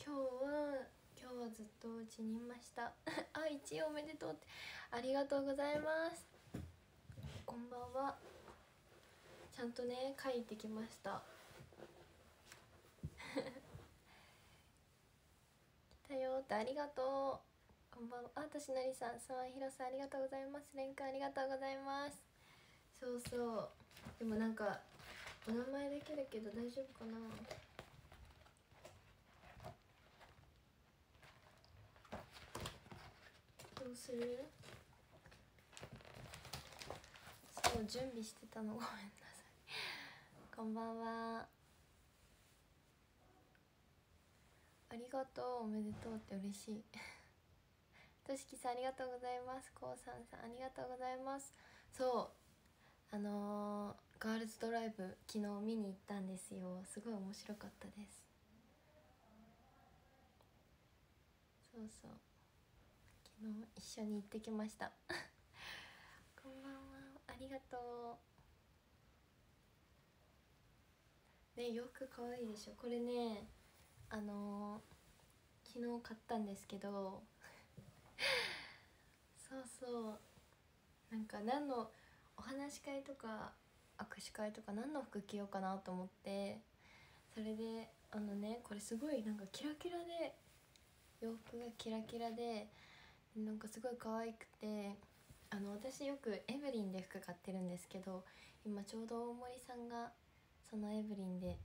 今日はずっとうちにいましたあ、1位おめでとうって、ありがとうございます。こんばんは。ちゃんとね書いてきました来たよってありがとう。こんばんは。あ、としなりさん、さわひろさんありがとうございます。れんくんありがとうございます。そうそう、でもなんかお名前だけだけど大丈夫かな。どうする。そう準備してたのごめんなさいこんばんは。ありがとう、おめでとうって嬉しいとしきさんありがとうございます。こうさんありがとうございます。そうガールズドライブ昨日見に行ったんですよ。すごい面白かったです。そうそう、昨日一緒に行ってきましたこんばんは、ありがとうね。洋服かわいいでしょ。これね昨日買ったんですけどそうそう、なんか何のお話し会とか握手会とか何の服着ようかなと思って、それでこれすごいなんかキラキラで、洋服がキラキラでなんかすごい可愛くて、私よくエブリンで服買ってるんですけど、今ちょうど大森さんがそのエブリンで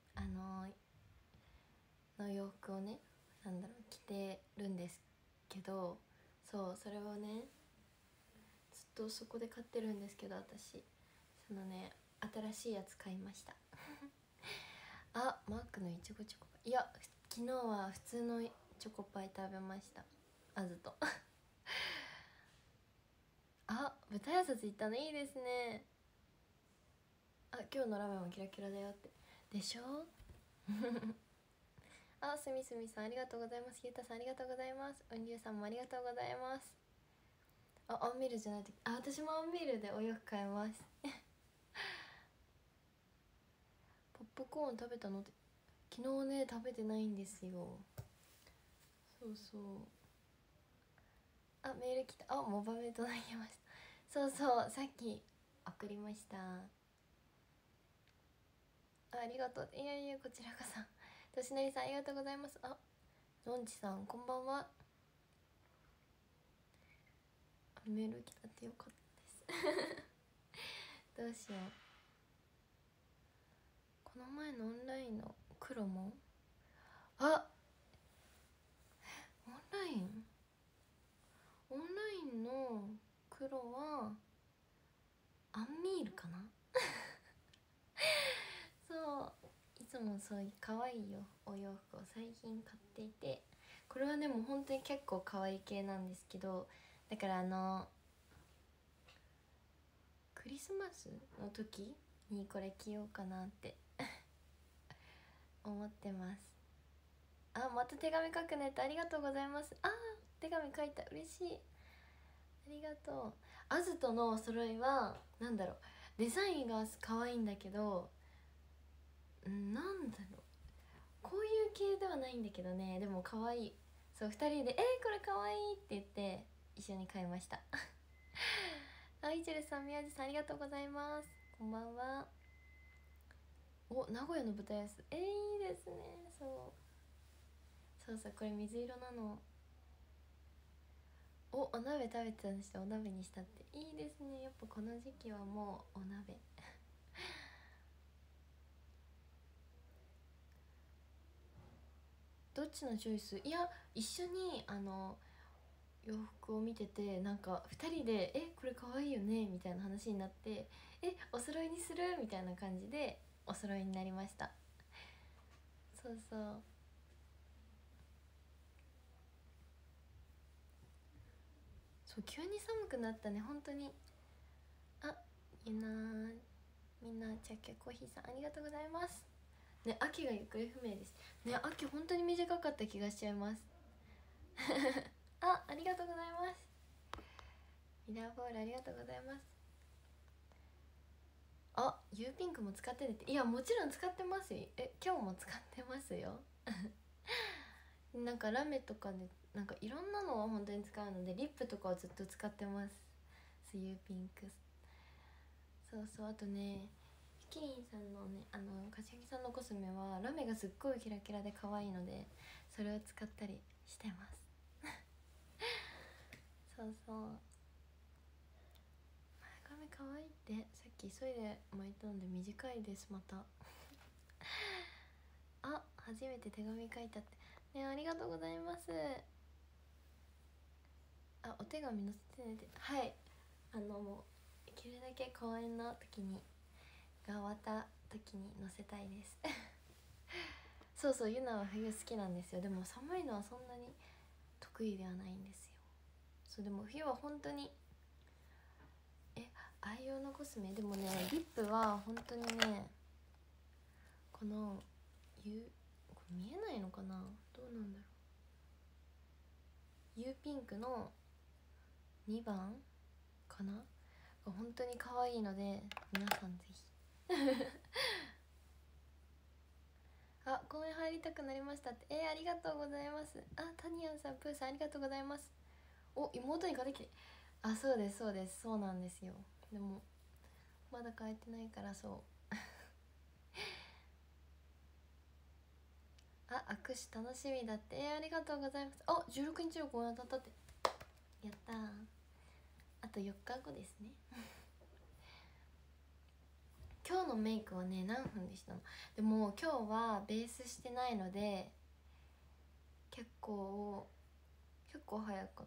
の洋服をね、着てるんですけど、そうそれをねずっとそこで買ってるんですけど、私そのね新しいやつ買いましたあ、マックのいちごチョコパイ、いや昨日は普通のチョコパイ食べました、あずとあ、舞台挨拶行ったのいいですね。あ、今日のラメもキラキラだよってでしょあ、すみすみさんありがとうございます。ゆうたさんありがとうございます。うんりゅうさんもありがとうございます。あ、アンミールじゃないと、あ、私もアンミールでお洋服買いますポップコーン食べたのって、昨日ね食べてないんですよ。そうそう、あ、メール来た。あ、モバメ届きました。そうそう、さっき送りました。ありがとう。いやいや、こちらこそとしなりさんありがとうございます。あ、のんちさんこんばんは。メール来たってよかったですどうしよう。この前のオンラインの黒も、あ、オンラインの黒はアンミールかなそういつもそういう可愛いよお洋服を最近買っていて、これはでも本当に結構可愛い系なんですけど、だからクリスマスの時にこれ着ようかなって思ってます。あ、また手紙書くねってありがとうございます。あ、手紙書いた、嬉しい、ありがとう。アズとのお揃いはデザインが可愛いんだけど、こういう系ではないんだけどね、でも可愛い。そう、2人でこれ可愛いって言って一緒に買いましたあ、いちるさん、宮地さんありがとうございます。こんばんは。お、名古屋の舞台挨拶、いいですね。そうそう、これ水色なの。お鍋食べてたんでした。お鍋にしたっていいですね。やっぱこの時期はもうお鍋どっちのチョイス。いや、一緒に洋服を見てて、なんか2人でこれ可愛いよねみたいな話になって、お揃いにするみたいな感じでお揃いになりました。そうそう、そう急に寒くなったね本当に。あ、みんなチャッケコーヒーさんありがとうございますね。秋が行方不明ですね。秋本当に短かった気がしちゃいますありがとうございます。ミラーボールありがとうございます。あ、ユーピンクも使ってねって。いや、もちろん使ってますよ。今日も使ってますよなんかラメとかでなんかいろんなのを本当に使うので、リップとかをずっと使ってます。スユーピンク。そうそう、あとねキリンさんのね、柏木さんのコスメはラメがすっごいキラキラで可愛いので、それを使ったりしてますそうそう、前髪可愛いって、さっき急いで巻いたので短いです。またあ、初めて手紙書いたってね、ありがとうございます。あ、お手紙載せてねって、はい、もうできるだけ公演の時にが終わった時に載せたいですそうそう、ユナは冬好きなんですよ。でも寒いのはそんなに得意ではないんですよ。そう、でも冬は本当に愛用のコスメでもね、リップは本当にね、このこれ見えないのかな、どうなんだろう、ユーピンクの2番かなが本当に可愛いので、皆さんぜひあ、公園入りたくなりましたって、ありがとうございます。あ、タニアンさん、プーさん、ありがとうございます。お、妹に買ってきて、あ、そうですそうです、そうなんですよ。でもまだ買えてないから、そうあ、握手楽しみだって、ありがとうございます。あ、16日の公演当たったって、やったー。あと4日後ですね今日のメイクはね、何分でしたの。でも今日はベースしてないので結構早かった。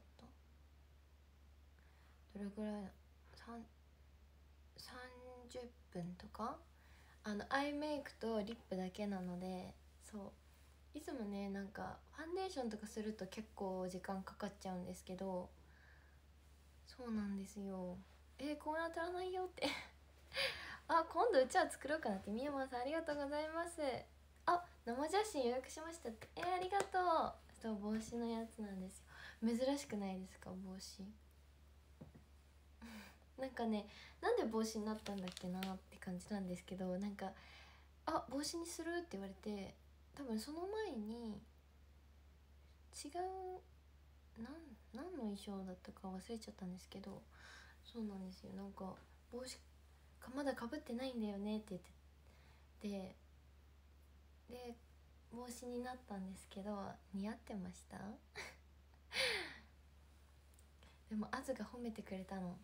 どれぐらいだ、30分とか。アイメイクとリップだけなので、そういつもね、なんかファンデーションとかすると結構時間かかっちゃうんですけど、そうなんですよ。こう当たらないよってあ、今度うちわ作ろうかなって。宮間さん、ありがとうございます。あ、生写真予約しましたって、ありがとう。そう、帽子のやつなんですよ。珍しくないですか、帽子なんかね、なんで帽子になったんだっけなって感じなんですけど、なんか帽子にするって言われて、多分その前に違う何の衣装だったか忘れちゃったんですけど、そうなんですよ。なんか帽子かまだかぶってないんだよねって言ってで帽子になったんですけど、似合ってましたでもアズが褒めてくれたの。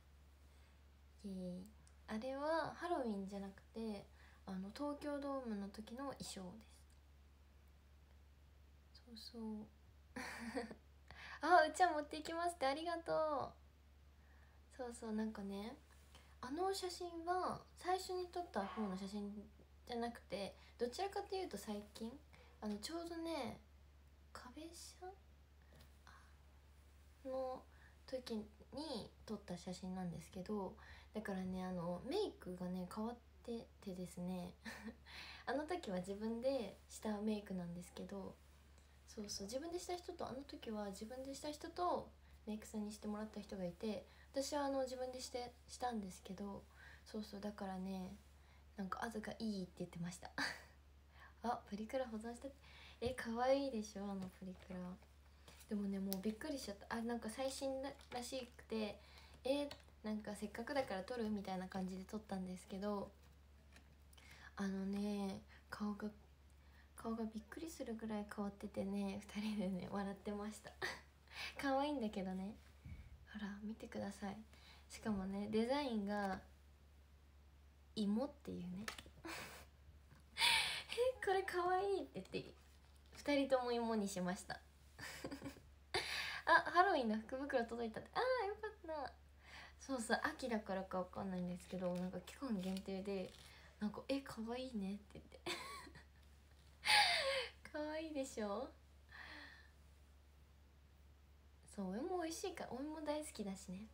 あれはハロウィンじゃなくて東京ドームの時の衣装です。そうそうあ、うちは持っていきますって、ありがとう。そうそう、なんかね、写真は最初に撮った方の写真じゃなくて、どちらかというと最近ちょうどね、壁写の時に撮った写真なんですけど、だからね、メイクがね変わっててですねあの時は自分でしたメイクなんですけど、そうそう、自分でした人と、時は自分でした人とメイクさんにしてもらった人がいて、私は自分でしたんですけど、そうそう、だからね、なんかアズがいいって言ってましたあ、プリクラ保存したって、可愛いでしょ、プリクラ。でもね、もうびっくりしちゃった。なんか最新らしくて、なんかせっかくだから撮るみたいな感じで撮ったんですけど、顔がびっくりするぐらい変わっててね、2人でね笑ってました可愛いんだけどね、ほら見てください。しかもね、デザインが芋っていうねこれ可愛いって言って2人とも芋にしましたハロウィンの福袋届いたって、よかった。そうそう、秋だからかわかんないんですけど、なんか期間限定でなんか可愛いねって言って可愛いでしょ。そう、お芋美味しいから、お芋大好きだしね。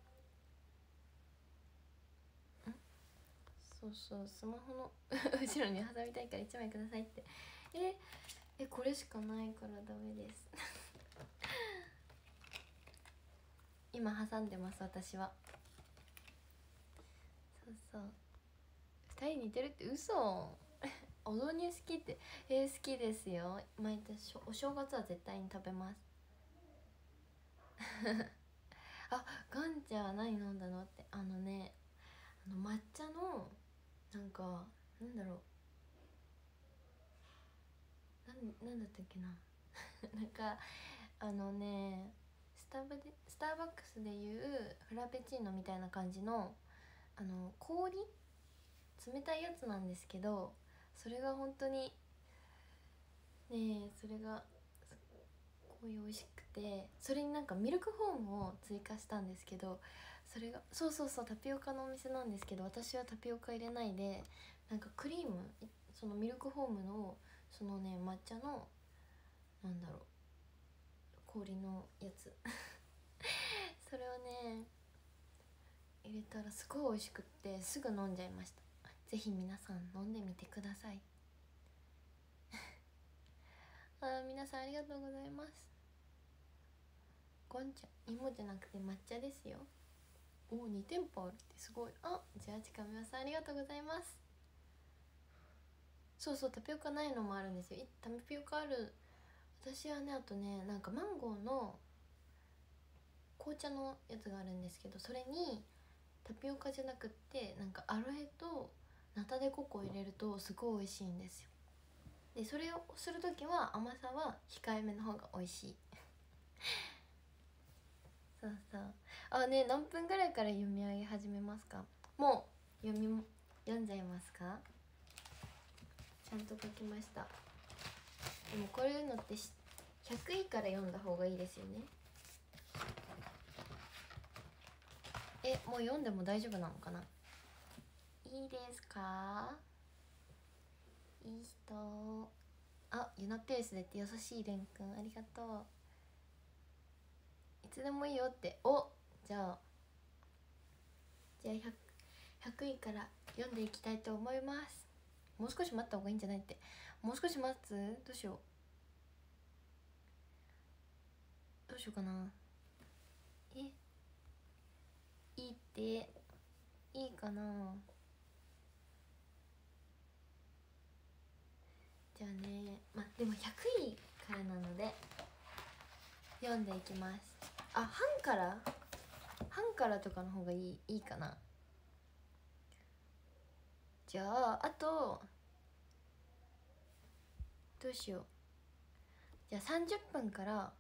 そうそう、スマホの後ろに挟みたいから1枚くださいってこれしかないからダメです今挟んでます、私は。そうそう、2人似てるって嘘お雑煮好きって。好きですよ。毎年お正月は絶対に食べます。あ、ガンちゃん何飲んだのって、抹茶のなんか、なんだろう、なんだったっけな。なんかスターバックスでいうフラペチーノみたいな感じの氷、冷たいやつなんですけど、それが本当にね、それがすっごい美味しくて、それになんかミルクフォームを追加したんですけど、それがそうそうそう、タピオカのお店なんですけど、私はタピオカ入れないで、なんかクリーム、そのミルクフォームのそのね、抹茶のなんだろう、氷のやつそれをね入れたらすごい美味しくって、すぐ飲んじゃいました。ぜひ皆さん飲んでみてください皆さんありがとうございます。ゴンちゃん、芋じゃなくて抹茶ですよ。お、2店舗あるってすごい。じゃあちかみわさんありがとうございます。そうそう、タピオカないのもあるんですよ。タピオカある。私はね、あとね、なんかマンゴーの紅茶のやつがあるんですけど、それにタピオカじゃなくって、なんかアロエとナタデココを入れるとすごい美味しいんですよ。でそれをする時は甘さは控えめの方が美味しいそうそう。何分ぐらいから読み上げ始めますか？もう読んじゃいますか？ちゃんと書きました。でもこういうのって100位から読んだ方がいいですよね。もう読んでも大丈夫なのかな？いいですか？いい人。ユナペースでって優しいレンくん、ありがとう。いつでもいいよって。じゃあ 100位から読んでいきたいと思います。もう少し待った方がいいんじゃないって。もう少し待つ？どうしようかな。いいっていいかな。じゃあね、でも100位からなので読んでいきます。半からとかの方がいいかな。じゃああとどうしよう。じゃあ30分から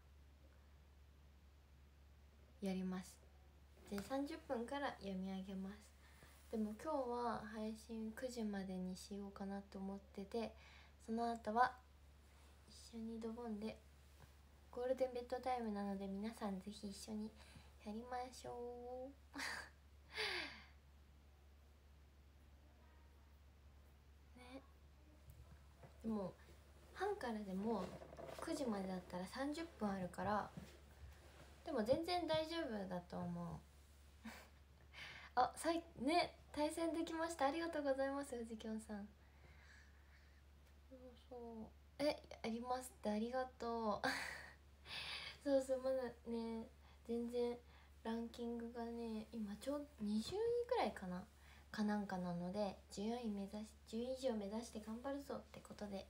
やります。で30分から読み上げます。でも今日は配信9時までにしようかなと思ってて、その後は一緒にドボンでゴールデンベッドタイムなので、皆さんぜひ一緒にやりましょうね。でも半からでも9時までだったら30分あるから、でも全然大丈夫だと思う対戦できました。ありがとうございます、藤きょんさん。そうありますって、ありがとうそうそう、まだね全然ランキングがね、今ちょうど20位ぐらいかなんかなので、10位以上目指して頑張るぞってことで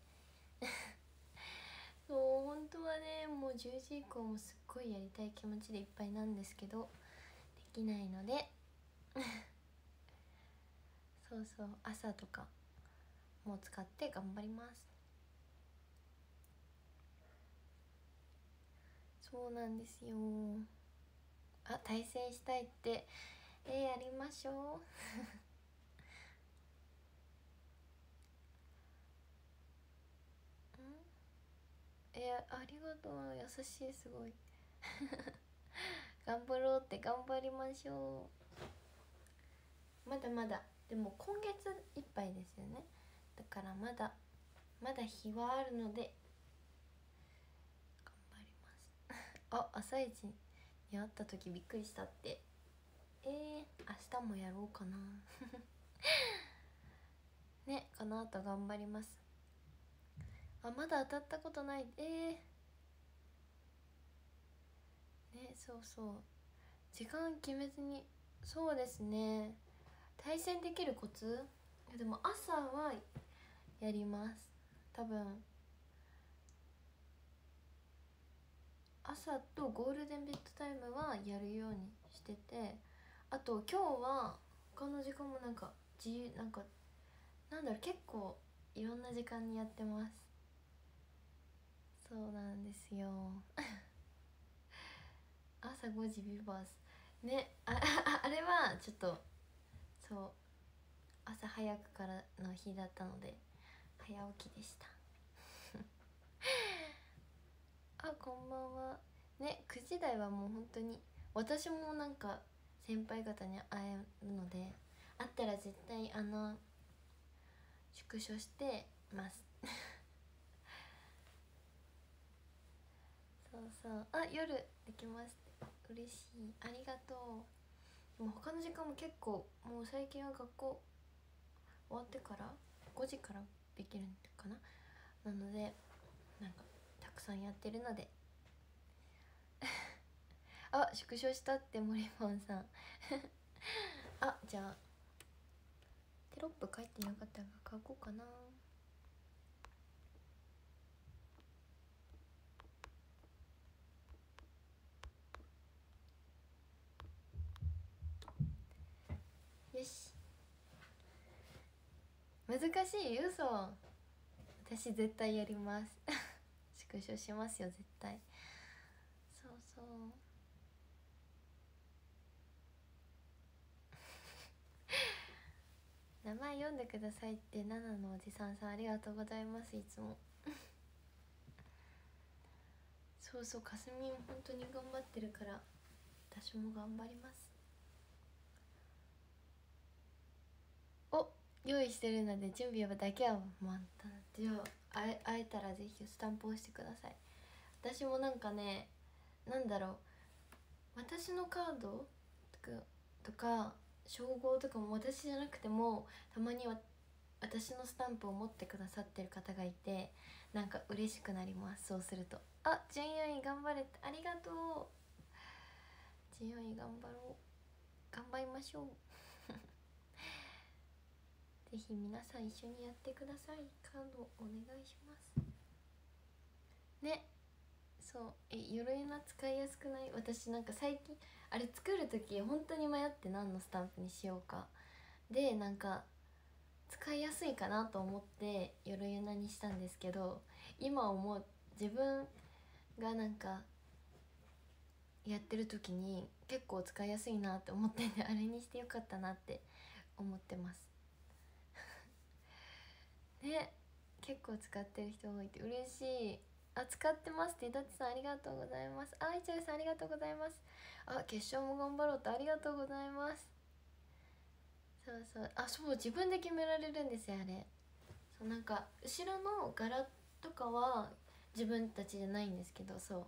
そう、本当はねもう10時以降もすっごいやりたい気持ちでいっぱいなんですけど、できないのでそうそう、朝とかも使って頑張ります。そうなんですよ。対戦したいって。やりましょうありがとう、優しい、すごい頑張ろうって、頑張りましょう。まだまだ、でも今月いっぱいですよね。だからまだ日はあるので頑張ります朝一に会った時びっくりしたって。明日もやろうかなね、この後頑張ります。まだ当たったことない。ね、そうそう、時間決めずに。そうですね、対戦できるコツ。でも朝はやります。多分朝とゴールデンベッドタイムはやるようにしてて、あと今日は他の時間もなんか自由、なんだろう、結構いろんな時間にやってます。そうなんですよ朝5時ビバースね、あれはちょっとそう朝早くからの日だったので早起きでしたあ、こんばんはね。9時台はもう本当に私もなんか先輩方に会えるので、会ったら絶対縮小してますそうそう、あ、夜できますって嬉しい、ありがとう。でも他の時間も結構もう最近は学校終わってから5時からできるのかな、なのでなんかたくさんやってるのであ、縮小したって森本さんあ、じゃあテロップ書いてなかったから書こうかな。よし、難しい、嘘、私絶対やります縮小しますよ絶対。そうそう名前読んでくださいって7のおじさんさん、ありがとうございます。いつもそうそう、かすみん本当に頑張ってるから私も頑張ります。お、用意してるので準備だけはまた、じゃあ会えたらぜひスタンプ押してください。私もなんかね、なんだろう、私のカードとか称号とかも私じゃなくてもたまには私のスタンプを持ってくださってる方がいて、なんか嬉しくなります。そうすると、あ、準4位頑張れてありがとう。準4位頑張ろう、頑張りましょうぜひ皆さん一緒にやってください。カードお願いしますね。そう、鎧な使いやすくない？私なんか最近あれ作る時本当に迷って何のスタンプにしようかで、なんか使いやすいかなと思って鎧なにしたんですけど、今思う自分がなんかやってる時に結構使いやすいなって思ってんで、あれにしてよかったなって思ってますね。結構使ってる人がいて嬉しい。あ、使ってますってだってさん、ありがとうございます。あいちゃんさん、ありがとうございます。あ、決勝も頑張ろうってありがとうございます。そうそう、あ、そう、自分で決められるんですよあれ。そう、なんか後ろの柄とかは自分たちじゃないんですけど、そう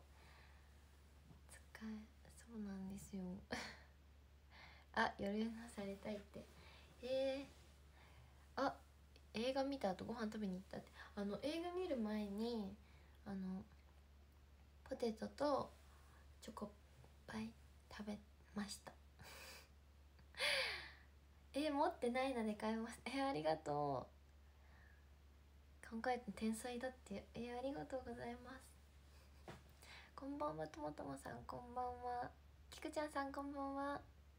そうなんですよあ、夜なされたいって、あ、映画見た後ご飯食べに行ったって、映画見る前にポテトとチョコパイ食べました持ってないので買います。ありがとう、考えて天才だって。ありがとうございます。こんばんはともともさん、こんばんは。きくちゃんさん、こんばんは。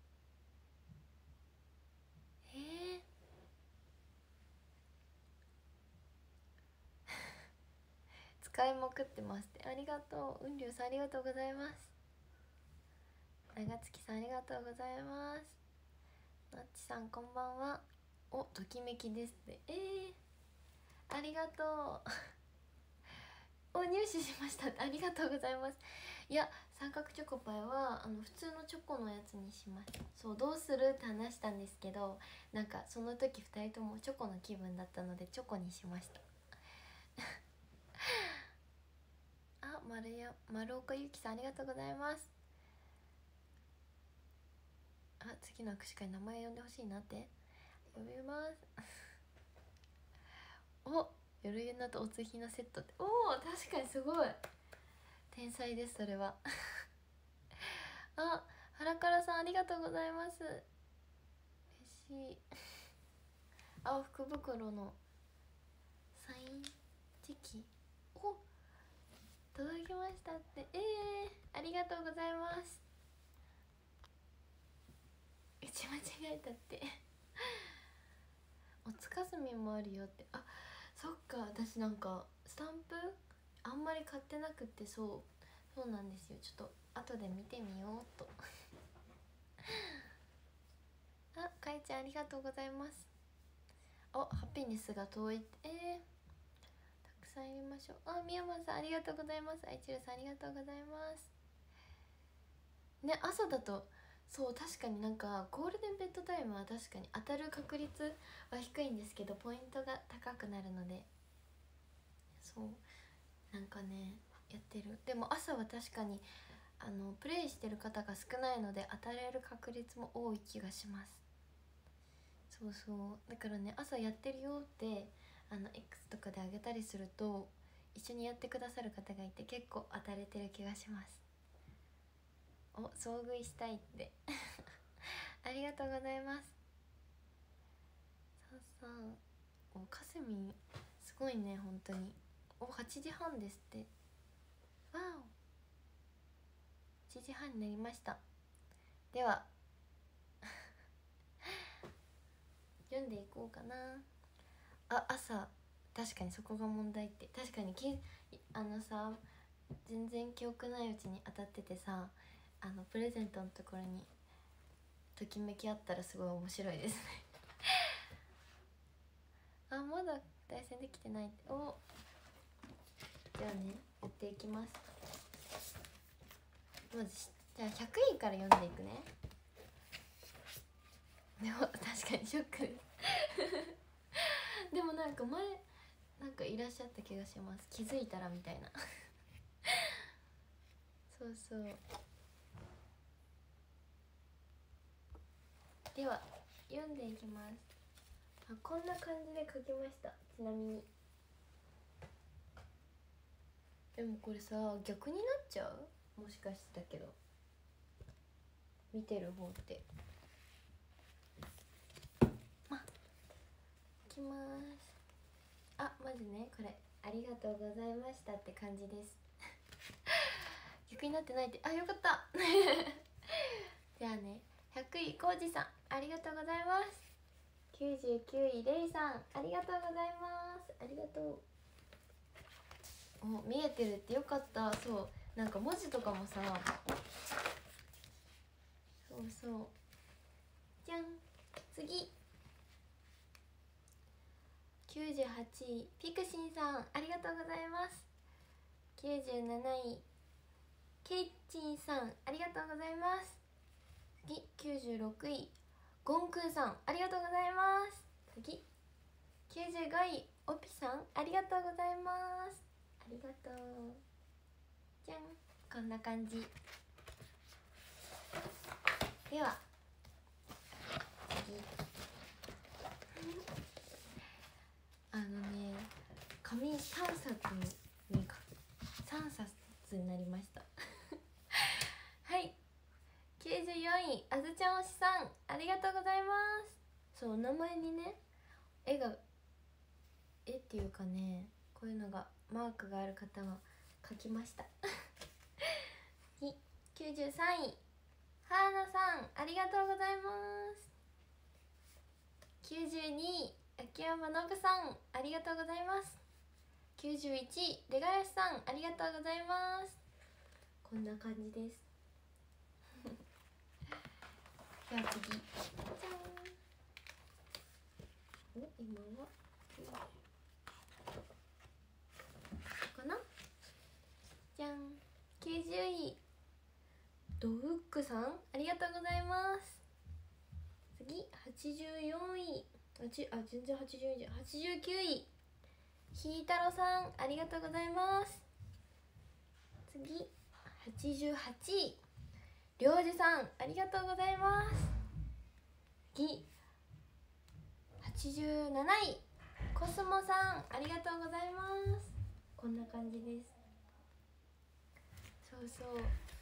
使いまくってますって、ありがとう。うんりゅうさん、ありがとうございます。長月さん、ありがとうございます。なっちさん、こんばんは。お、ときめきですって。ありがとうお、入手しましたって、ありがとうございます。いや、三角チョコパイは普通のチョコのやつにしました。そう、どうするって話したんですけど、なんかその時2人ともチョコの気分だったのでチョコにしましたあ、丸岡ゆきさん、ありがとうございます。あ、次の握手会名前呼んでほしいなって。呼びますお、夜ゆなとおつひのセットって、おお、確かにすごい天才です、それはあ、原からさん、ありがとうございます。嬉しいあ、福袋のサインチキお届きましたって。ありがとうございます。打ち間違えたっておつかすみもあるよって。あ、そっか、私なんかスタンプあんまり買ってなくて、そうなんですよ。ちょっと後で見てみようとあ、かいちゃんありがとうございます。ハピネスが遠いって。たくさん入れましょう。みやまさんありがとうございます。あいちるさんありがとうございますね。朝だとそう確かになんかゴールデンベッドタイムは確かに当たる確率は低いんですけど、ポイントが高くなるので、そうなんかねやってる。でも朝は確かにプレイしてる方が少ないので当たれる確率も多い気がします。そうだからね、朝やってるよってX とかであげたりすると一緒にやってくださる方がいて結構当たれてる気がします。遭遇したいってありがとうございます。かすみんすごいね本当に。8時半ですって。わお、8時半になりました。では読んでいこうかな。朝確かにそこが問題って。確かにさ全然記憶ないうちに当たっててさ、プレゼントのところにときめきあったらすごい面白いですねまだ対戦できてないって。じゃあねやっていきます。まずじゃあ100位から読んでいくね。でも確かにショックでもなんか前なんかいらっしゃった気がします。気づいたらみたいなそうでは読んでいきます。こんな感じで書きました。ちなみにでもこれさ逆になっちゃう、もしかしてだけど、見てる方って。いきます。まずねこれありがとうございましたって感じです逆になってないって。よかったじゃあね、100位こうじさんありがとうございます。99位れいさんありがとうございます。ありがとう。見えてるってよかった。そうなんか文字とかもさ、そうじゃん。次98位ピクシンさんありがとうございます。97位ケイチンさんありがとうございます。次96位ゴンくんさんありがとうございます。次95位オピさんありがとうございます。ありがとう。じゃん、こんな感じでは次紙3冊になりましたはい94位あずちゃん推しさんありがとうございます。そう、お名前にね絵っていうかね、こういうのがマークがある方は書きました93位はーなさんありがとうございます。92位秋山のぶさんありがとうございます。91位レガヤシさんありがとうございます。こんな感じですでは次じゃん。今はかな。じゃん。90位ドウックさんありがとうございます。次84位全然84位じゃん。89位ひいたろさんありがとうございます。次88位りょうじさんありがとうございます。次87位コスモさんありがとうございます。こんな感じです。そう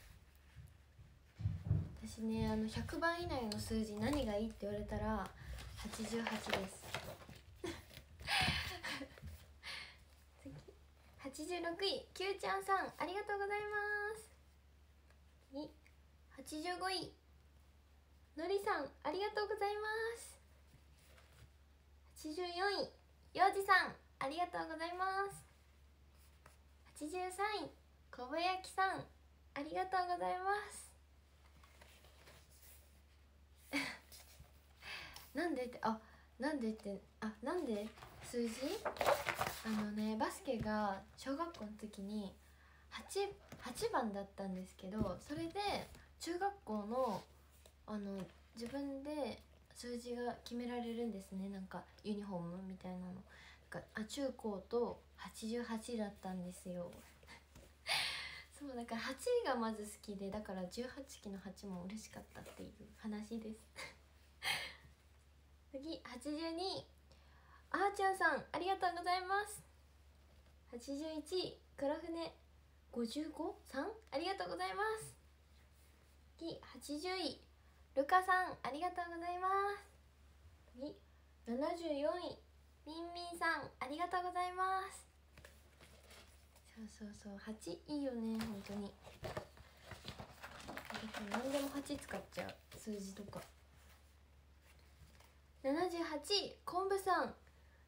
私ね100番以内の数字何がいいって言われたら88です 86位きゅうちゃんさんありがとうございます。次85位のりさんありがとうございます。84位ようじさんありがとうございます。83位こぼやきさんありがとうございます。なんでってなんで数字バスケが小学校の時に 8番だったんですけど、それで中学校の自分で数字が決められるんですね。なんかユニフォームみたいなの中高と88だったんですよそうだから8がまず好きで、だから18期の8も嬉しかったっていう話です次82あーちゃんさんありがとうございます。81黒船55さんありがとうございます。次80位ルカさんありがとうございます。次74位みんみんさんありがとうございます。そう8いいよね本当に。何でも8使っちゃう数字とか。78位昆布さん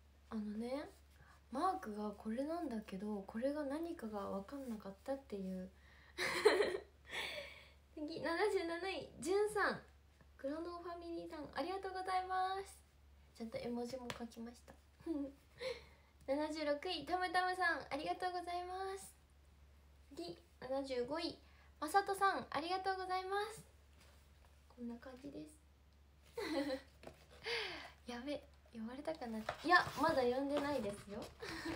マークがこれなんだけどこれが何かが分かんなかったっていう次77位じゅんさんクロノファミリーさんありがとうございます。ちゃんと絵文字も書きました76位たむたむさんありがとうございます。次75位まさとさんありがとうございます。こんな感じですやべ呼ばれたかな。いやまだ呼んでないですよ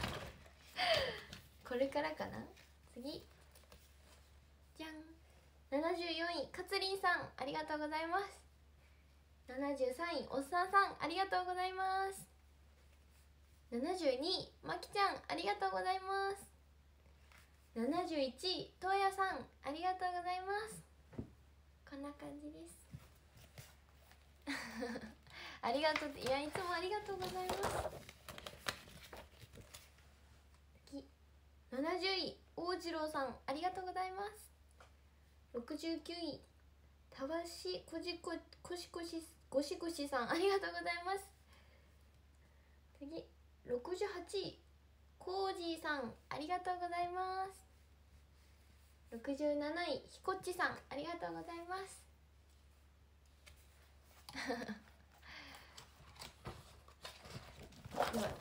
これからかな。次じゃん74位かつりんさんありがとうございます。73位おっさんさんありがとうございます。72位まきちゃんありがとうございます。71位とうやさんありがとうございます。こんな感じですありがとう。いやいつもありがとうございます。次70位大次郎さんありがとうございます。69位たわしこしこしさんありがとうございます。次68位コージーさんありがとうございます。67位ひこっちさんありがとうございますでは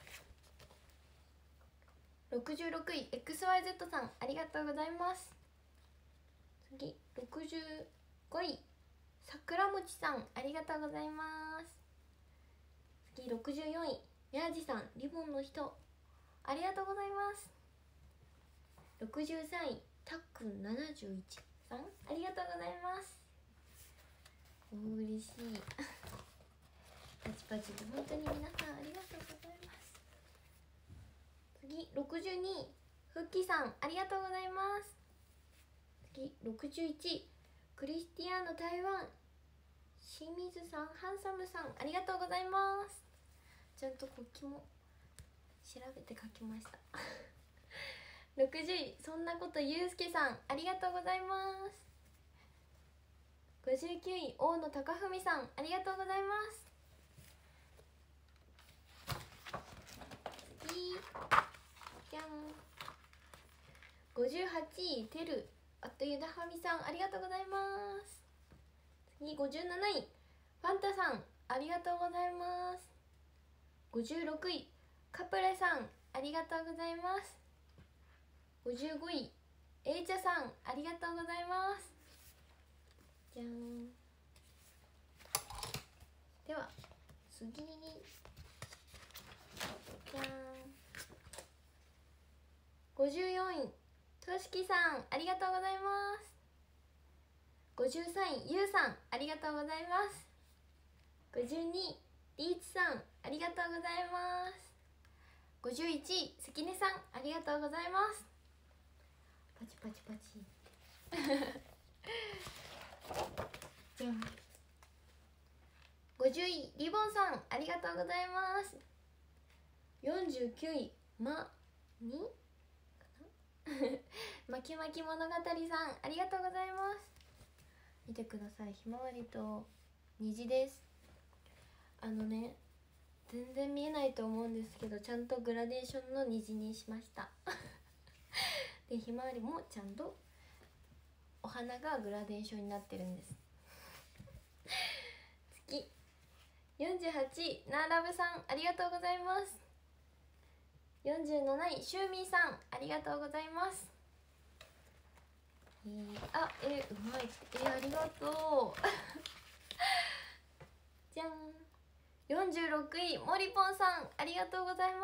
次66位 XYZ さんありがとうございます。次65位桜餅さんありがとうございます。次64位宮地さんリボンの人ありがとうございます。63位たっくん71さんありがとうございます。お嬉しいパチパチで本当に皆さんありがとうございます。次62位ふっきさんありがとうございます。次61位クリスティアーノ台湾清水さんハンサムさんありがとうございます。ちゃんと国旗も調べて書きました60位そんなことゆうすけさんありがとうございます。59位大野貴文さんありがとうございます。次じゃん58位てるゆだはみさんありがとうございます。次57位ファンタさんありがとうございます。56位カプレさんありがとうございます。55位えいちゃさんありがとうございます。じゃんでは次じゃん54位としきさんありがとうございます。53位ゆうさんありがとうございます。52位りーちさんありがとうございます。51位関根さんありがとうございます。パチパチパチじゃん50位リボンさんありがとうございます。49位まにまきまき物語さんありがとうございます。見てください、ひまわりと虹です。全然見えないと思うんですけど、ちゃんとグラデーションの虹にしましたでひまわりもちゃんとお花がグラデーションになってるんです次48ナーラブさんありがとうございます。47位シューミーさんありがとうございます。うまいありがとうじゃん。46位もりぽんさんありがとうございます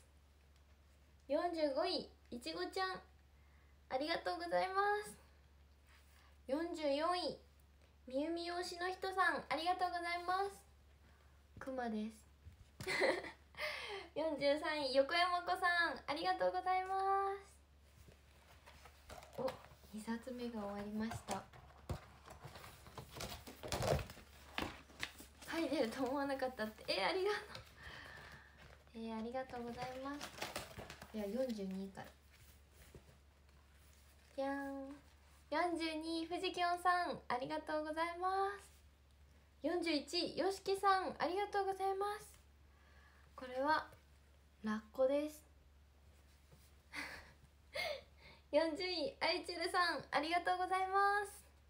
。45位いちごちゃんありがとうございます。44位みゆみよ推しの人さんありがとうございます。くまです43位横山子さんありがとうございます。お、2冊目が終わりました。入れると思わなかったってありがとうありがとうございます。では42位からじゃん。42位藤きょんさんありがとうございます。41位よしきさんありがとうございます。これはラッコです40位あいちるさんありがとうございます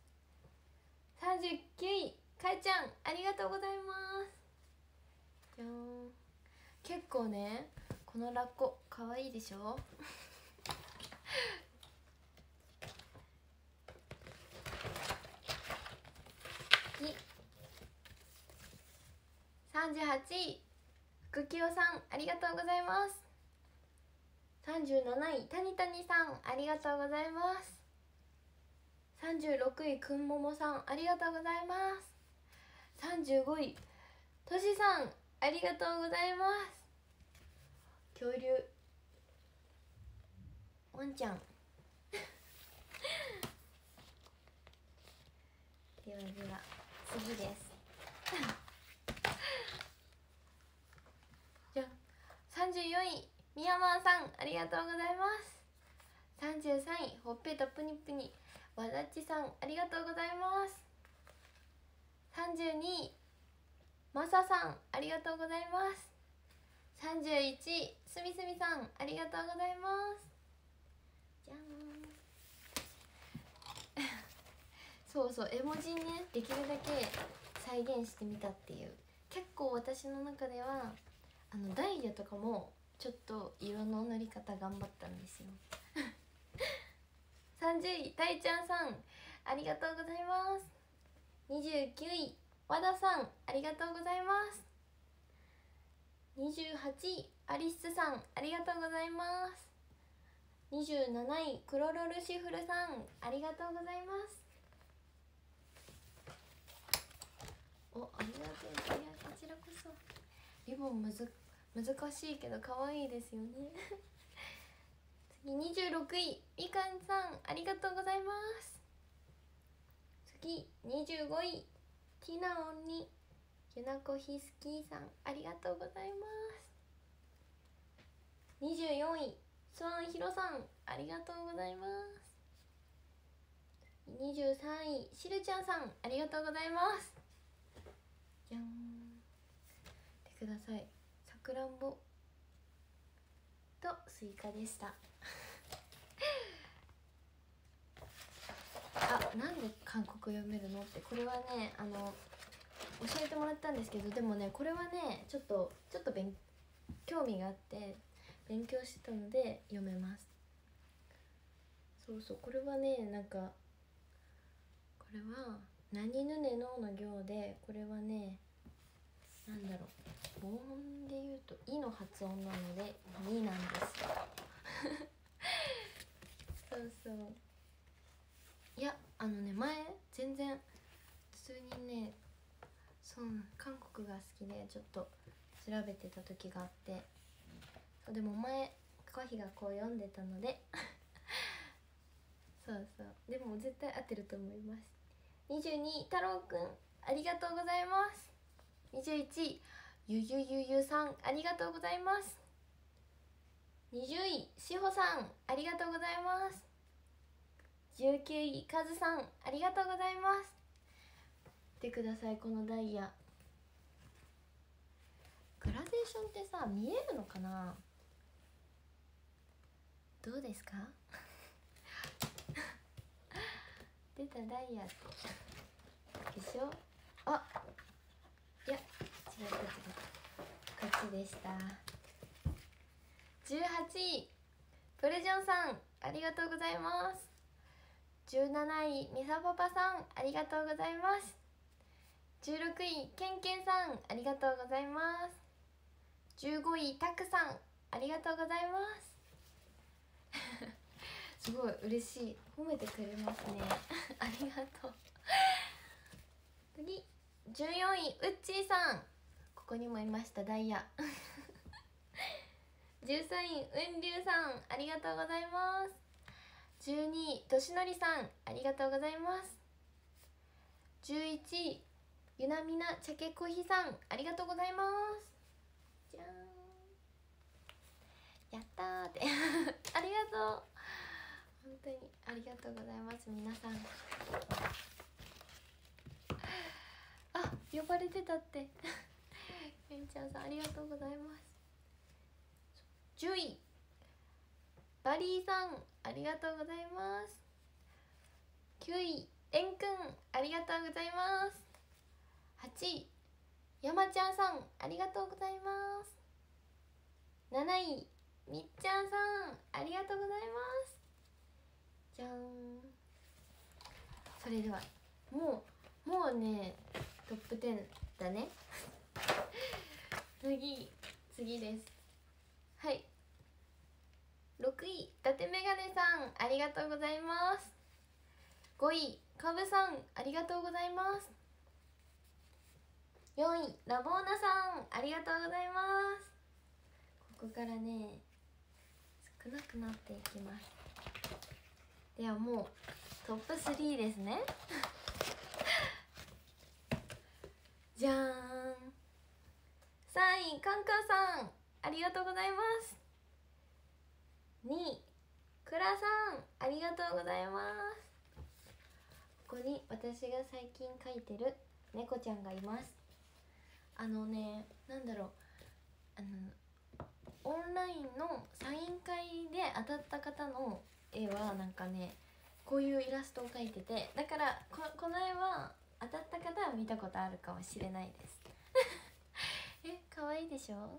。39位かえちゃんありがとうございます。じゃーん。結構ねこのラッコかわいいでしょ38位福清さんありがとうございます。37位たにたにさんありがとうございます。36位くんももさんありがとうございます。35位としさんありがとうございます。恐竜ワンちゃんではでは次ですじゃあ34位みやまんさんありがとうございます。33位ほっぺたぷにぷにわだちさんありがとうございます。32位まささんありがとうございます。31位すみすみさんありがとうございます。じゃんそうそう絵文字ねできるだけ再現してみたっていう。結構私の中ではダイヤとかもちょっと色の塗り方頑張ったんですよ30位たいちゃんさんありがとうございます。29位和田さんありがとうございます。28位アリスさんありがとうございます。27位クロロルシフルさんありがとうございます。ありがとうございます。こちらこそリボン難しいけど可愛いですよね次26位みかんさんありがとうございます。次25位ティナオンにユナコヒスキーさんありがとうございます。24位スワンヒロさんありがとうございます。23位しるちゃんさんありがとうございます。じゃん。見てください、さくらんぼとスイカでしたなんで韓国読めるのって、これはね教えてもらったんですけど、でもねこれはねちょっと興味があって勉強してたので読めます。そうそう、これはねこれは何ぬねのの行で、これはねなんだろう、母音で言うと「い」の発音なので「に」なんですよそうそう、いや前全然普通にね韓国が好きでちょっと調べてた時があって、でも前コヒがこう読んでたのでそうそう、でも絶対合ってると思います。22位太郎くんありがとうございます。21位ゆゆゆゆさんありがとうございます。 20位しほさんありがとうございます。19位かずさんありがとうございます。見てください、このダイヤグラデーションってさ見えるのかな、どうですか出たダイヤってでしょ。あ、いや違ったこっちでした。18位プレジョンさんありがとうございます。17位みさパパさんありがとうございます。16位けんけんさんありがとうございます。15位たくさんありがとうございますすごい嬉しい、褒めてくれますねありがとう次14位うっちーさん、ここにもいましたダイヤ13位うんりゅうさんありがとうございます。12位としのりさんありがとうございます。11位ゆなみなちゃけこひさんありがとうございます。じゃーん、やったーってありがとう、本当にありがとうございます。皆さんあ、呼ばれてたってけんちゃんさんありがとうございます。10位バリーさんありがとうございます。9位えんくんありがとうございます。8位やまちゃんさんありがとうございます。7位みっちゃんさんありがとうございます。じゃーん、それではもうねトップ10だね次です。はい、6位伊達メガネさんありがとうございます。5位かぶさんありがとうございます。4位ラボーナさんありがとうございます。ここからね少なくなっていきます。ではもうトップ3ですねじゃーん、3位カンカンさんありがとうございます。2位くらさんありがとうございます。ここに私が最近描いてる猫ちゃんがいます。なんだろう、オンラインのサイン会で当たった方の絵はなんかねこういうイラストを描いてて、だからこの絵は当たった方は見たことあるかもしれないです可愛いでしょ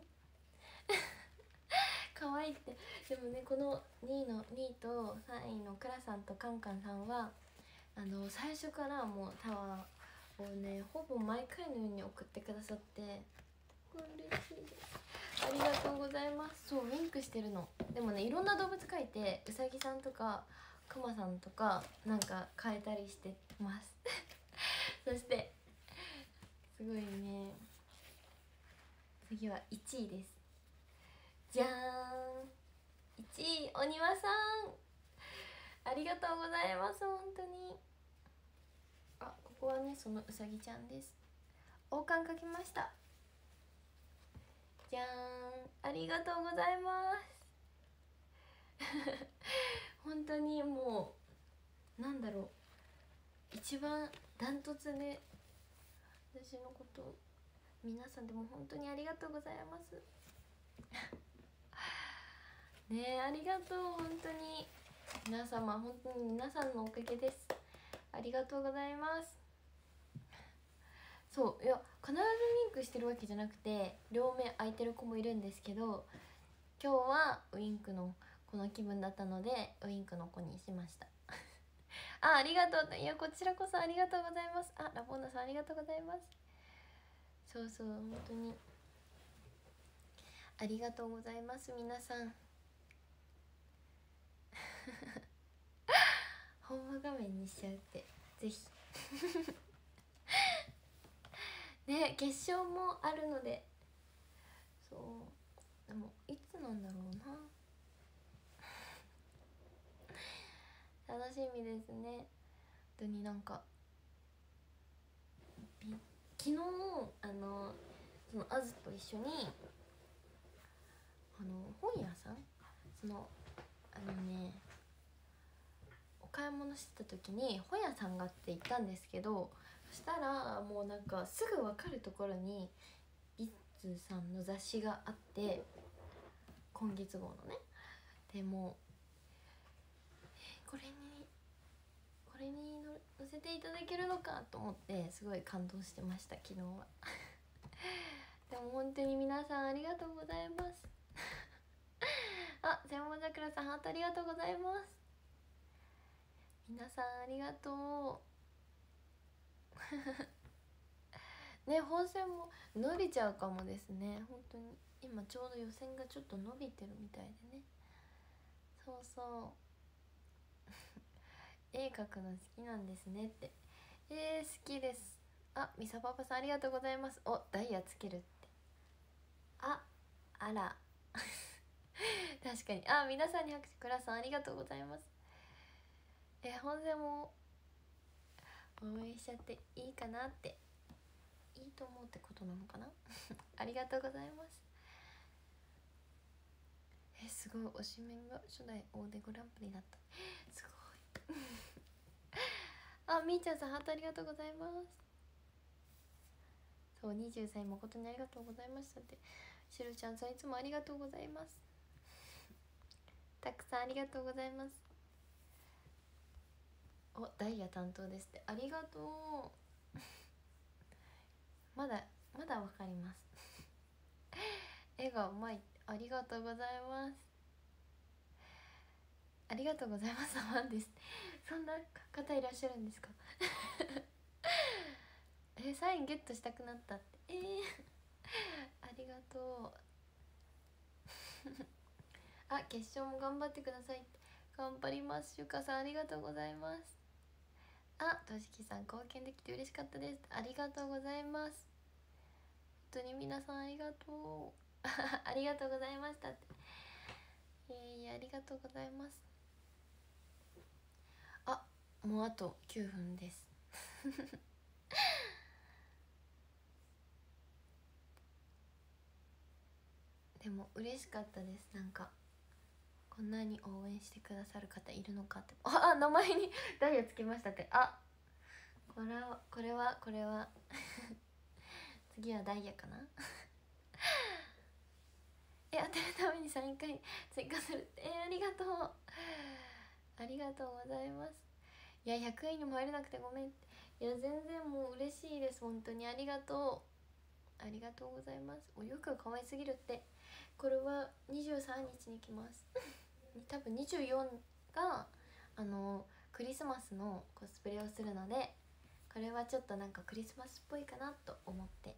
可愛いって。でもね、この2位と3位のクラさんとカンカンさんは最初からもうタワーをねほぼ毎回のように送ってくださって、嬉しいです、ありがとうございます。そうウィンクしてるの。でもねいろんな動物描いて、うさぎさんとかクマさんとかなんか変えたりしてますそしてすごいね、次は1位です。じゃーん、1位お庭さんありがとうございます。本当にここはねそのうさぎちゃんです。王冠描きました。じゃーん、ありがとうございます本当にもうなんだろう、一番ダントツで私のこと皆さんでも本当にありがとうございますねえ、ありがとう、本当に皆様、本当に皆さんのおかげです。ありがとうございます。そういや必ずウインクしてるわけじゃなくて両目開いてる子もいるんですけど、今日はウインクのこの気分だったのでウインクの子にしましたありがとう。いやこちらこそありがとうございます。ラボンナさんありがとうございます。そう本当にありがとうございます皆さんホーム画面にしちゃうってぜひね、決勝もあるので、そうでもいつなんだろうな楽しみですね。本当になんか昨日そのアズと一緒に本屋さんお買い物してた時に本屋さんがあって行ったんですけど、そしたらもうなんかすぐ分かるところにビッツさんの雑誌があって、今月号のね。でもこれに載せていただけるのかと思ってすごい感動してました昨日はでも本当に皆さんありがとうございますあ、千本桜さんハートありがとうございます。皆さんありがとうね、本戦も伸びちゃうかもですね。本当に今ちょうど予選がちょっと伸びてるみたいでね。そうそう絵描くの好きなんですねって。好きです。あ、みさパパさんありがとうございます。お、ダイヤつけるって。あら確かに。あ、皆さんに拍手。クラさんありがとうございます。本戦も応援しちゃっていいかなって、いいと思うってことなのかなありがとうございます。すごい、推しメンが初代オーデグランプリだった。すごいあ、みーちゃんさんハートありがとうございます。そう、20歳誠にありがとうございましたって。しるちゃんさんいつもありがとうございます。たくさんありがとうございます。お、ダイヤ担当ですって。ありがとうまだわかります絵がうまい。ありがとうございます。ありがとうございますファンです。そんな方いらっしゃるんですかサインゲットしたくなったってありがとうあ、決勝も頑張ってくださいって。頑張ります。ゆかさんありがとうございます。あ、としきさん貢献できて嬉しかったです。ありがとうございます。本当に皆さんありがとうありがとうございましたって。ありがとうございます。あ、もうあと9分ですでも嬉しかったです。なんかこんなに応援してくださる方いるのかって。あ、名前にダイヤつけましたって。あ、これは次はダイヤかな当てるために3回追加するって。ありがとうありがとうございます。いや、100円にも入れなくてごめんって。いや、全然もう嬉しいです。本当にありがとう。ありがとうございます。お、よく可愛すぎるって。これは23日に来ます多分24がクリスマスのコスプレをするので、これはちょっとなんかクリスマスっぽいかなと思って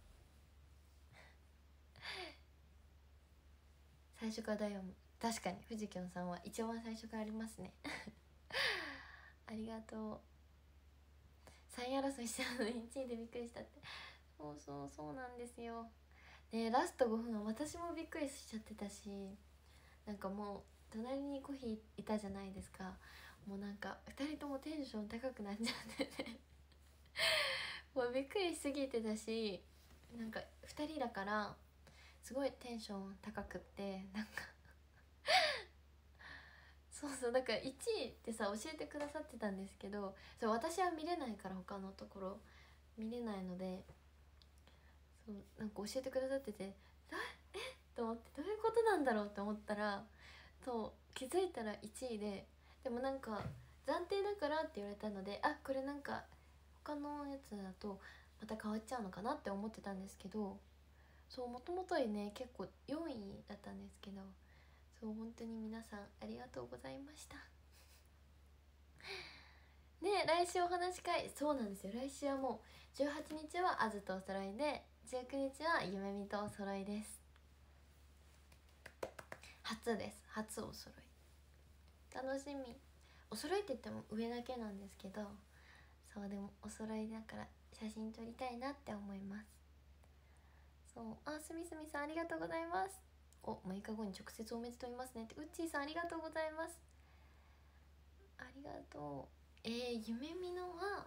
最初からダイヤも確かに藤きょんさんは一番最初からありますねありがとう。3位争いしてたのに1位でびっくりしたって。そうなんですよね。ラスト5分は私もびっくりしちゃってたし、なんかもう隣にコヒーいたじゃないですか。もうなんか2人ともテンション高くなっちゃっててもうびっくりしすぎてたし、なんか2人だからすごいテンション高くって、なんかそうだから1位ってさ教えてくださってたんですけど、私は見れないから、他のところ見れないので、そうなんか教えてくださってて、と思って、どういうことなんだろうって思ったら、気づいたら1位で、でもなんか暫定だからって言われたので、あ、これなんか他のやつだとまた変わっちゃうのかなって思ってたんですけど、もともとはね結構4位だったんですけど、本当に皆さんありがとうございましたで、来週お話し会、そうなんですよ。来週はもう18日はあずとお揃いで、19日はゆめみとお揃いです。初です。初お揃い、楽しみ。お揃いって言っても上だけなんですけど、でもお揃いだから写真撮りたいなって思います。あ、すみすみさんありがとうございます。お、6日後に直接おめでとう言いますねって。うっちーさんありがとうございます。ありがとう。ゆめみのは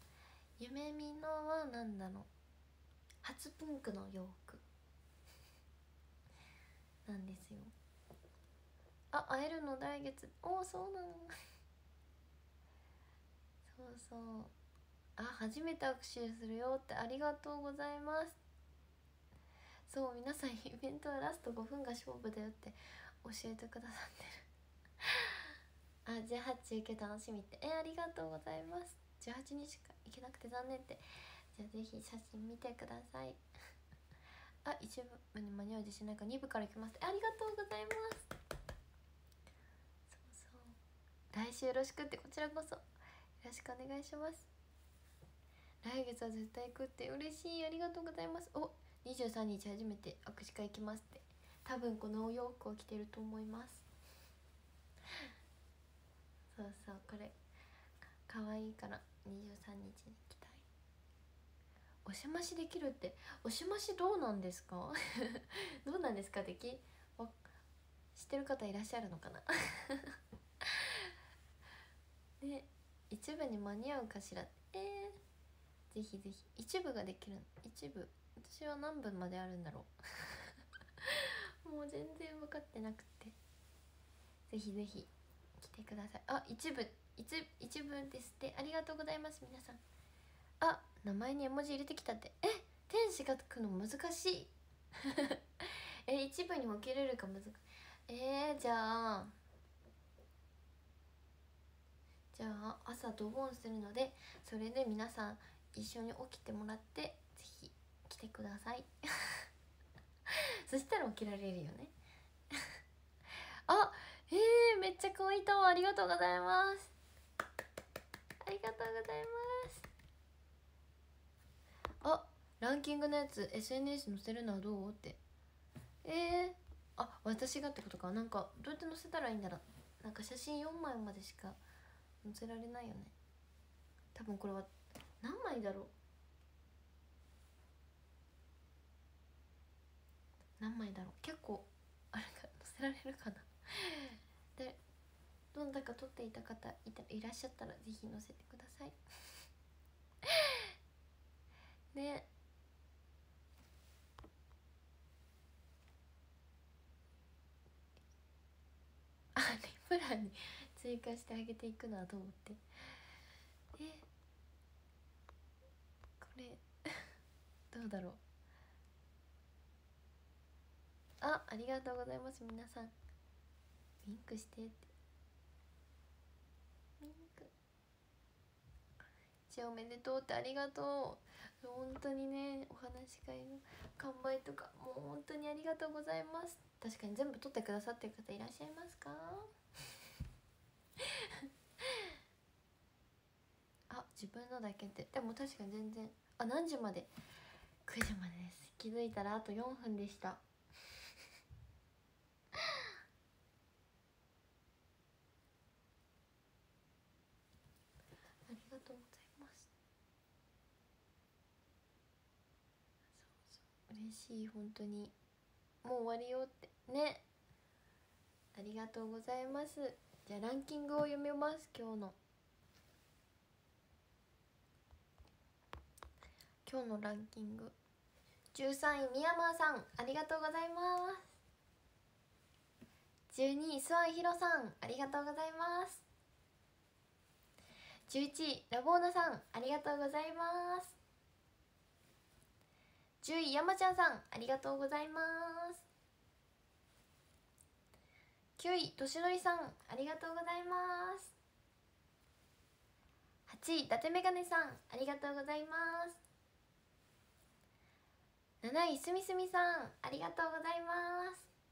なんだろう、初ピンクの洋服なんですよ。 あ、会えるの来月。おお、そうなのそうそう。あ、初めて握手するよって、ありがとうございます。そう、皆さんイベントはラスト5分が勝負だよって教えてくださってるあ、18中継楽しみって、ありがとうございます。18日しか行けなくて残念って。じゃあぜひ写真見てくださいあ、一部に間に合う自信ないから2部から行きます。ありがとうございます。そうそう、来週よろしくって、こちらこそよろしくお願いします。来月は絶対行くって嬉しい、ありがとうございます。お、23日初めて握手会行きますって、多分このお洋服を着てると思いますそうそう、これかわいいから23日に着たい。おしましできるって、おしましどうなんですかどうなんですか、知ってる方いらっしゃるのかなね、一部に間に合うかしら。ぜひぜひ一部ができる。一部、私は何分まであるんだろうもう全然分かってなくて、ぜひぜひ来てください。あ、一部ですって、ありがとうございます皆さん。あ、名前に絵文字入れてきたって。天使が書くの難しい一部にも受けれるか難しい。じゃあ朝ドボンするので、それで皆さん一緒に起きてもらってぜひ来てくださいそしたら起きられるよねあ、めっちゃ可愛いと、ありがとうございます。ありがとうございます。あ、ランキングのやつ SNS 載せるのはどうって。あ、私がってことか。なんかどうやって載せたらいいんだろう。なんか写真4枚までしか載せられないよね。多分これは何枚だろう。何枚だろう。結構あれか、載せられるかなで、どんだか撮っていた方いらっしゃったらぜひ載せてくださいね。あ、リプランに追加してあげていくのはどうって。これどうだろう。ありがとうございます皆さん。ウィンクしてって、ウィンク。おめでとうって、ありがとう。本当にね、お話し会の完売とかもう本当にありがとうございます。確かに全部撮ってくださってる方いらっしゃいますかあ、自分のだけって。でも確かに全然。何時まで？9時までです。気づいたらあと4分でしたありがとうございます。そうそう、嬉しい、本当に。もう終わりよってね。ありがとうございます。じゃあランキングを読みます。今日のランキング。13位宮間さん、ありがとうございます。12位スワンヒロさん、ありがとうございます。11位ラボーナさん、ありがとうございます。10位山ちゃんさん、ありがとうございます。9位としのりさん、ありがとうございます。8位伊達メガネさん、ありがとうございます。7位すみすみさん、ありがとうございます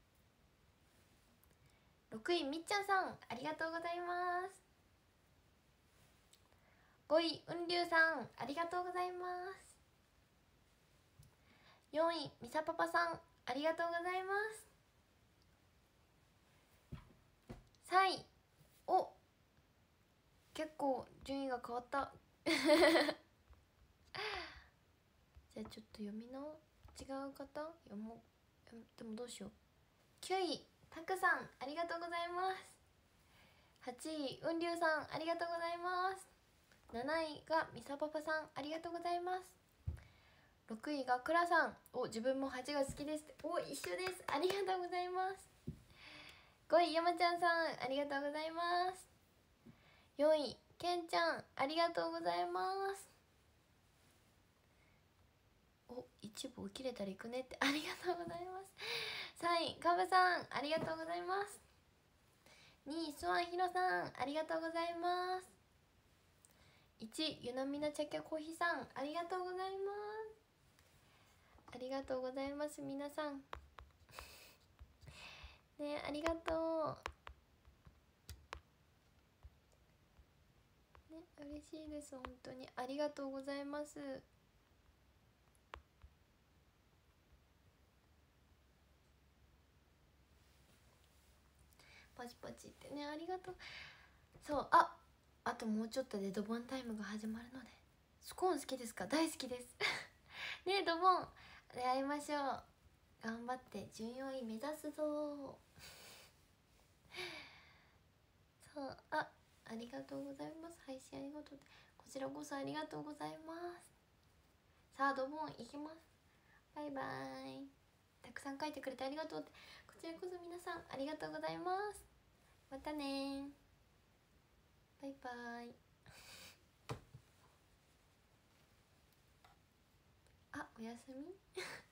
。6位みっちゃんさん、ありがとうございます。5位うんりゅうさん、ありがとうございます。4位みさパパさん、ありがとうございます。3位、結構順位が変わったじゃあちょっと読みの違う方読もう。でもどうしよう。9位たくさん、ありがとうございます。8位うんりゅうさん、ありがとうございます。7位がみさパパさん、ありがとうございます。6位がくらさん、自分も8が好きですって。一緒です、ありがとうございます。 5位山ちゃんさんありがとうございます。4位けんちゃんありがとうございます。お、一部起きれたら行くねってありがとうございます。3位かぶさんありがとうございます。2位スワンヒロさんありがとうございます。1位ゆなみな茶ャコーヒーさんありがとうございます。ありがとうございます皆さんね、ありがとうね、嬉しいです。本当にありがとうございます。パチパチってね、ありがとう。そう、あともうちょっとでドボンタイムが始まるので。スコーン好きですか？大好きですね、ドボンで会いましょう。頑張って14位目指すぞそうありがとうございます。配信ありがとう。こちらこそありがとうございます。さあドボンいきます。バイバイ。たくさん書いてくれてありがとうって。こちらこそ皆さんありがとうございます。またねバイバイおやすみ